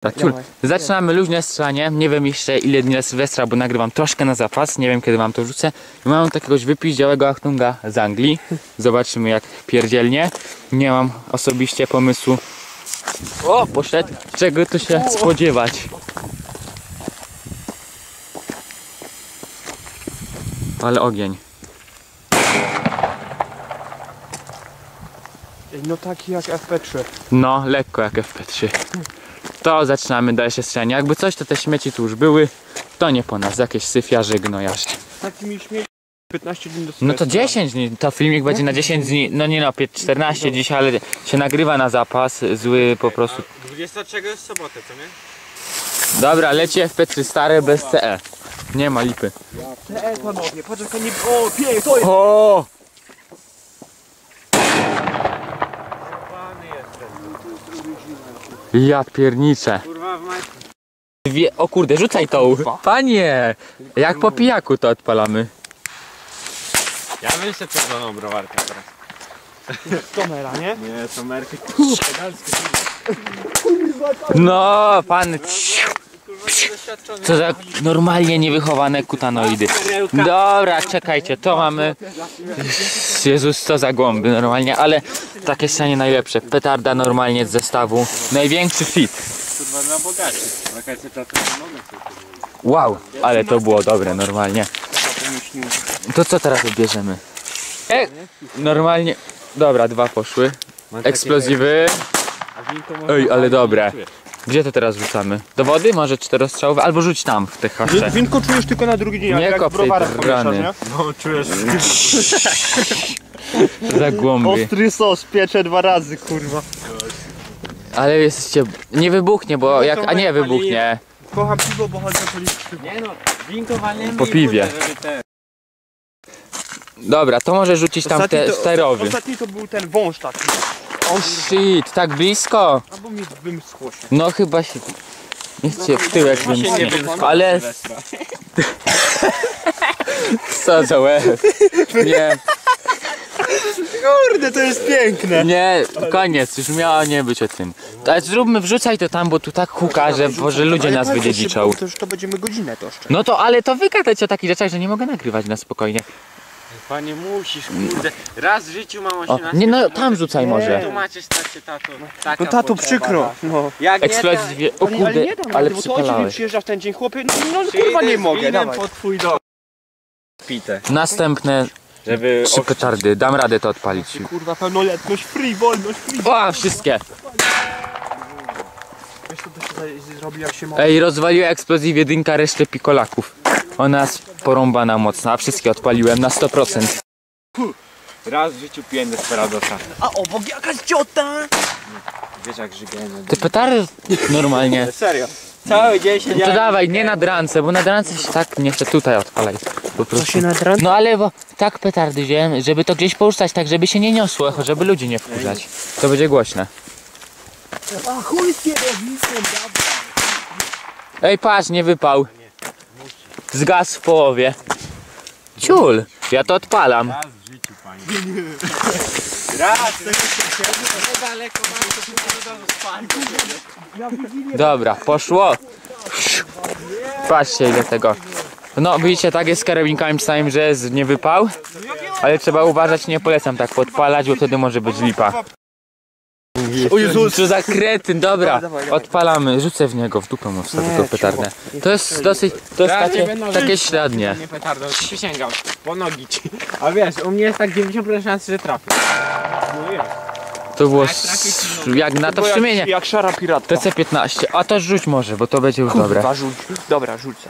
Tak, zaczynamy luźne strzelanie. Nie wiem jeszcze ile dni na Sylwestra, bo nagrywam troszkę na zapas. Nie wiem kiedy wam to wrzucę. Mam takiegoś wypiździałego Achtunga z Anglii. Zobaczymy jak pierdzielnie. Nie mam osobiście pomysłu. O, poszedł. Czego tu się spodziewać? Ale ogień. No taki jak FP3. No, lekko jak FP3. To zaczynamy dalsze strzelanie. Jakby coś, to te śmieci tu już były. To nie po nas, jakieś syfiarze, gnojarze. Takimi śmieci 15 dni do No to 10 dni, to filmik będzie na 10 dni. No nie no, 14 dzisiaj, ale się nagrywa na zapas. Zły po prostu. 23 jest sobotę, co nie? Dobra, leci FP3 stare bez CE. Nie ma lipy. CE panowie, poczekaj, nie... O, pięknie, to jest... O! Pany jestem. Ja pierniczę. Kurwa w majtku. O kurde, rzucaj tą. Panie! Jak po pijaku to odpalamy. Ja bym się przekonał browarkę teraz. Tomera, nie? Nie, to merki. No, pan. Co za normalnie niewychowane kutanoidy. Dobra, czekajcie, to mamy. Jezus, co za głąby normalnie, ale takie strzelanie najlepsze. Petarda normalnie z zestawu. Największy fit. Kurwa dla bogaczy. Wakacje czasu nie mogę sobie. Wow, ale to było dobre normalnie. To co teraz odbierzemy? Normalnie. Dobra, dwa poszły. Eksplozywy. Ej, ale dobre. Gdzie to teraz rzucamy? Do wody? Może czterostrzałowe? Albo rzuć tam w te hasze. Winko czujesz tylko na drugi dzień, Nie jak kop tej browarek rany. pomieszasz, nie? No czujesz. Za głąby. Ostry sos, piecze 2 razy, kurwa. Ale jesteście... Nie wybuchnie, bo jak... A nie wybuchnie. Kocham piwo, bo chodzę po liczbie. Nie no, winko walniemy Po piwie. Dobra, to może rzucić tam te sterowy. Ostatni to był ten wąż taki. O shit, tak blisko? Albo mi wymschło się. No chyba się... Niech cię w tyłek wymknie. Ale... Co za łeb? Nie, Kurde, to jest piękne. nie, koniec, już miało nie być o tym. Ale zróbmy, wrzucaj to tam, bo tu tak huka, że ludzie nas wydziedziczą. To już to będziemy godzinę to jeszcze. No to, ale to wygadać o takich rzeczach, że nie mogę nagrywać na spokojnie. Panie musisz, kurde. Raz w życiu mam O, 18. nie no, tam rzucaj może. Tu macie starcie tato. Taka No tato, potrzeba. przykro. No. Jak nie, Eksplozywie, o Ale kurde, nie dam ale rady, bo to ojciec mi przypalałeś. przyjeżdża w ten dzień, chłopie. No to kurwa nie przyjdę z mogę, winem dawaj. pod twój dom. Pite. Następne Żeby 3 petardy, dam radę to odpalić. Kurwa, pełnoletność, free, wolność, free. O, wszystkie. Wiesz co to się zrobi, jak się ma... Ej, rozwaliła eksplozję jedynka resztę pikolaków. Ona jest porąbana mocno, a wszystkie odpaliłem na 100%. raz w życiu piję Desperadosa. A obok jakaś ciota! Wiesz jak żygałem. Te petardy normalnie. Serio. Cały dzień To siedziałem. dawaj, nie na drance, bo na drance się tak nie chcę tutaj odpalaj. Po prostu. na dran? No ale bo tak petardy wziąłem, żeby to gdzieś porzucać, tak żeby się nie niosło, żeby ludzi nie wkurzać. To będzie głośne. A chuj z kierownicą, Ej, patrz, nie wypał. Zgasł w połowie. Ciul, ja to odpalam. Raz w życiu, panie. Raz! Daleko mam to spać. Dobra, poszło. Patrzcie ile tego. No widzicie, tak jest z karabinkami czasami, że jest nie wypał. Ale trzeba uważać, nie polecam tak podpalać, bo wtedy może być lipa. O Jezus! Co za kretyn, dobra, odpalamy, rzucę w niego, w dupę mu wstawię to petardę. To jest dosyć, to jest takie średnie. Nie petardo, przysięgam. Po nogi ci. A wiesz, u mnie jest tak 90% szansy, że trafię. No jest. To było jak na to wstrzemienie. Jak szara piratka. TC-15, a to rzuć może, bo to będzie już dobre. Kurwa, rzuć. Dobra, rzucę.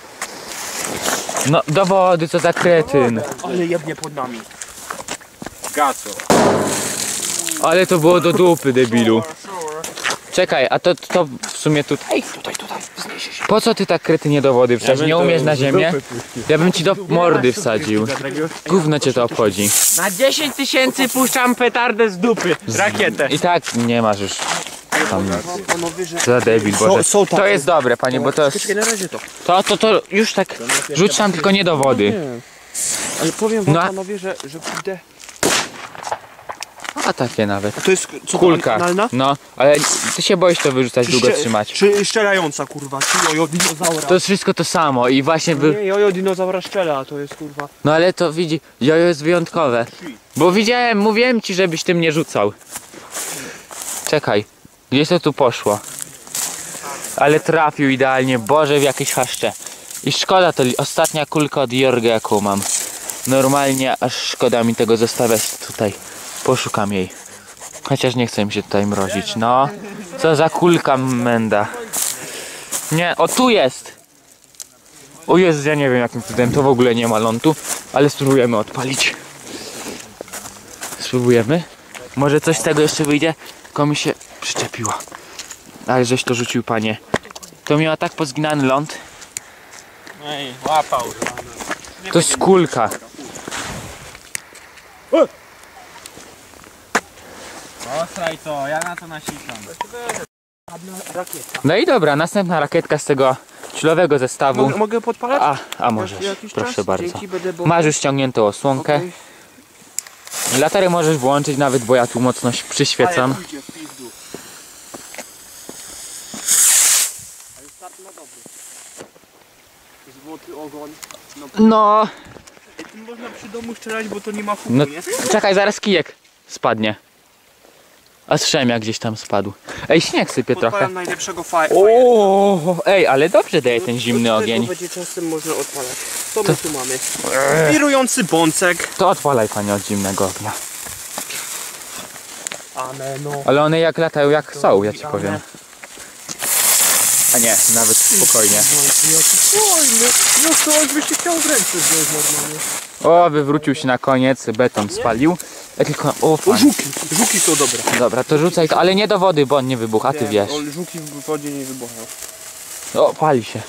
No do wody, co za kretyn. Ale jebnie pod nami. Gaco. Ale to było do dupy, debilu. Czekaj, a to w sumie tutaj? Tutaj, wzniesie się. Po co ty tak kretynie do wody wsadzić? Nie umiesz na ziemię? Ja bym ci do mordy wsadził. Gówno cię to obchodzi. Na 10 000 puszczam petardę z dupy. Rakietę. I tak nie masz już tam Panowie, że... za debil, Boże. Są takie- To jest dobre, panie, bo to jest... Czekaj, na razie to. To już tak... Rzuć tam tylko nie do wody. Ale powiem wam, No a- panowie, że kurde... A takie nawet. A to jest co, Kulka. analna? No, ale ty się boisz to wyrzucać, długo trzymać. Czy szczelająca kurwa, czy jojo dinozaura. To jest wszystko to samo i właśnie No nie, jojo dinozaura szczela, a to jest kurwa. No ale to widzi, jojo jest wyjątkowe. Bo widziałem, mówiłem ci, żebyś tym nie rzucał. Czekaj, gdzieś to tu poszło. Ale trafił idealnie, Boże, w jakieś chaszcze. I szkoda, to ostatnia kulka od Jorga, jaką mam. Normalnie aż szkoda mi tego zostawiać tutaj. Poszukam jej. Chociaż nie chcę mi się tutaj mrozić. No, co za kulka menda. Nie, o tu jest. O jest, ja nie wiem jakim cudem, to w ogóle nie ma lądu. Ale spróbujemy odpalić. Spróbujemy. Może coś z tego jeszcze wyjdzie. Tylko mi się przyczepiło. Ale żeś to rzucił, panie. To miała tak pozginany ląd. Ej, łapał. To jest kulka. Ostraj to, ja na to nasikam. Rakieta. No i dobra, następna rakietka z tego chillowego zestawu. Mogę podpalać? A możesz, Jakiś proszę czas? bardzo. Dzięki, będę, bo... Masz już ściągniętą osłonkę. Okej. Latarę możesz włączyć nawet, bo ja tu mocno przyświecam. Ale pójdzie w pizdu. Ale start na dobry. Złoty ogon. No, Tym można przy domu strzelać, bo to nie ma huku, no nie? czekaj, zaraz kijek spadnie. A strzem jak gdzieś tam spadł. Ej, śnieg sypie trochę. Podpalam najlepszego O, ej, ale dobrze daje ten zimny ogień. Będzie czasem można odpalać. Co my tu mamy? Wirujący bącek. To odpalaj, panie, od zimnego ognia. Ameno. Ale one jak latają, jak są, ja ci powiem. A nie, nawet spokojnie. No to byś się chciał w ręce wziąć normalnie. O, wywrócił się na koniec, beton spalił. Ja tylko, o, fajnie. Żuki są dobre. Dobra, to rzucaj to, ale nie do wody, bo on nie wybucha, a ty wiesz. Żuki w wodzie nie wybuchają. O, pali się.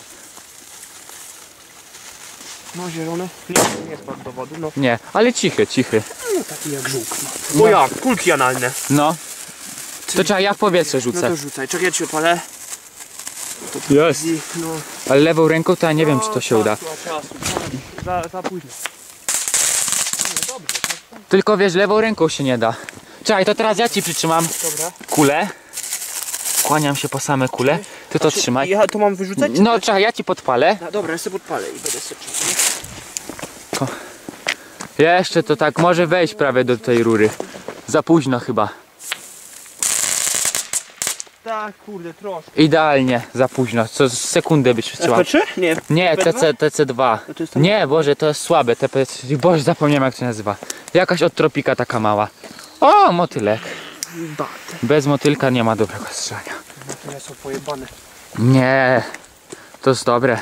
No zielone. Nie spadł do wody, no. Nie, ale cichy, cichy. No taki jak żółk. No jak, kulki analne. No. To trzeba, ja w powietrze No rzucę. to rzucaj, czekaj, ja ci odpalę. Jest. No. Ale lewą ręką to ja nie wiem, czy to się uda. Za późno. Tylko wiesz, lewą ręką się nie da. Czekaj, to teraz ja ci przytrzymam Dobra. kulę. Kłaniam się po same kule. Ty to trzymaj. Ja to mam wyrzucać? No, czekaj, ja ci podpalę. No, dobra, ja sobie podpalę i będę sobie trzymał. Jeszcze to tak może wejść prawie do tej rury. Za późno chyba. Tak, kurde, troszkę. Idealnie, za późno. Co z sekundę byś przytrzymał. SP3? Nie. Nie, TP2? TC2. No to jest tam- Nie, Boże, to jest słabe. TP3. Boże, zapomniałem jak to się nazywa. Jakaś od tropika taka mała. O, motylek. Bat. Bez motylka nie ma dobrego strzelania. No to są pojebane. Nie, to jest dobre.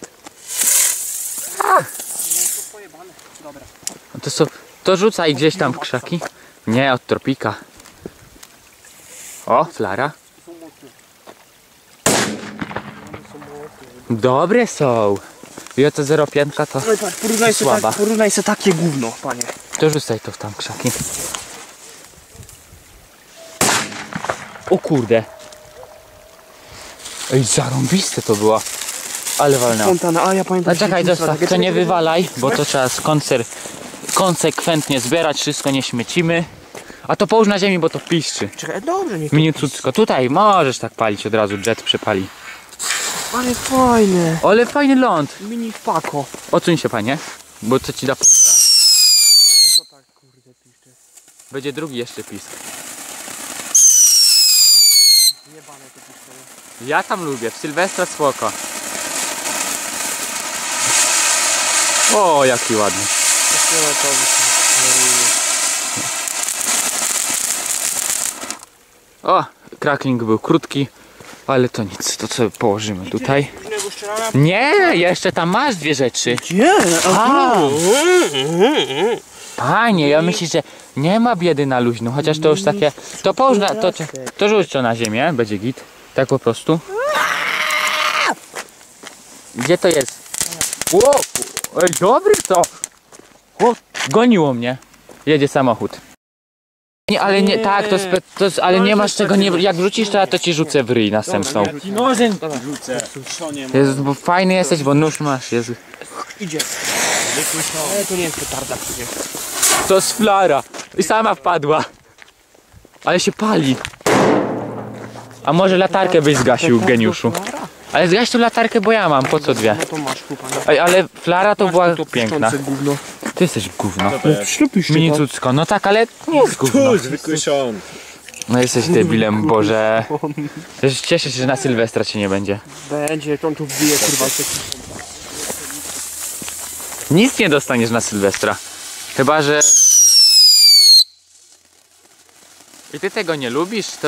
No to pojebane. Dobra. To rzucaj gdzieś tam w krzaki. Nie, od tropika. O, flara. Są mocne. Dobre są. I oto 0,5 to, No i patrz, porównaj sobie, Słaba. porównaj sobie takie gówno, panie. to rzucaj to w tam krzaki. O kurde. Ej, zarąbiste to było. Ale walnęło. Fontana, a ja pamiętam. No czekaj, zostaw, to nie wywalaj, bo to trzeba konsekwentnie zbierać, wszystko nie śmiecimy. A to połóż na ziemi, bo to piszczy. Czekaj, dobrze, nie. Miniutko, tutaj możesz tak palić, od razu jet przepali. Ale fajne. Ale fajny ląd. Mini wpako. Odsuń się, panie, bo to ci da piska. To tak, kurde, piszcze. Będzie drugi jeszcze pisk. Jebane to piszcze. Ja tam lubię, w Sylwestra spoko. O, jaki ładny. O, crackling był krótki, ale to nic, to co położymy tutaj. Późnego strzelania? Nie, jeszcze tam masz dwie rzeczy. Nie, A. Panie, ja myślę, że nie ma biedy na luźno, chociaż to już takie... To połóż na... To rzuć to na ziemię, będzie git. Tak po prostu. Gdzie to jest? Ło, ej, dobry to! O, goniło mnie. Jedzie samochód. Nie, ale nie, tak, ale nie masz czego, nie, jak wrzucisz to ja to ci rzucę w ryj następną. Ci nożem rzucę. Jezu, bo fajny jesteś, bo nóż masz, Jezu. Idzie. Ale to nie jest petarda przecież. To z flara. I sama wpadła. Ale się pali. A może latarkę byś zgasił, geniuszu? Ale zgaś tą latarkę, bo ja mam, po co dwie? No to masz chłopanie. Ej, ale flara to była To piękna. piszczące gówno. Ty jesteś gówno. Ślepisz się Mini tam. cucko, no tak, ale nie jest gówno. zwykły Sean. No jesteś debilem, Boże. Też cieszę się, że na Sylwestra cię nie będzie. Będzie, to on tu wbije kurwa. Nic nie dostaniesz na Sylwestra. Chyba, że... I ty tego nie lubisz? To...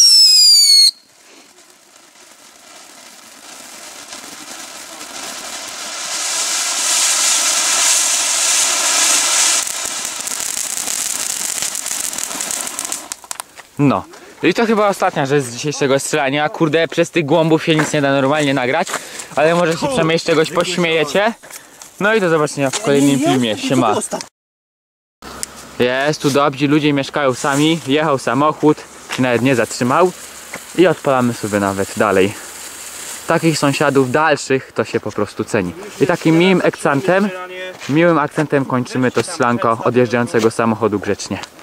No. I to chyba ostatnia rzecz z dzisiejszego strzelania. Kurde, przez tych głąbów się nic nie da normalnie nagrać. Ale może się przynajmniej z czegoś pośmiejecie. No i do zobaczenia w kolejnym filmie. Siema. Jest tu dobrzy ludzie, mieszkają sami. Jechał samochód, się nawet nie zatrzymał. I odpalamy sobie nawet dalej. Takich sąsiadów dalszych to się po prostu ceni. I takim miłym akcentem kończymy to strzelanko odjeżdżającego samochodu grzecznie.